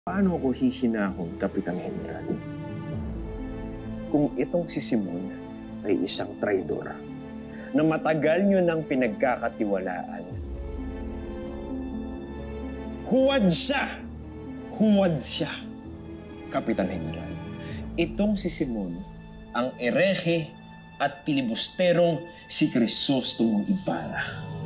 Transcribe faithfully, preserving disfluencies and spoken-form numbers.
Paano ko hihinahon, Kapitan General? Kung itong si Simon ay isang traidor na matagal nyo nang pinagkakatiwalaan. Huwad siya! Huwad siya, Kapitan General. Itong si Simon ang erehe at pilibusterong si Crisostemo Ibarra.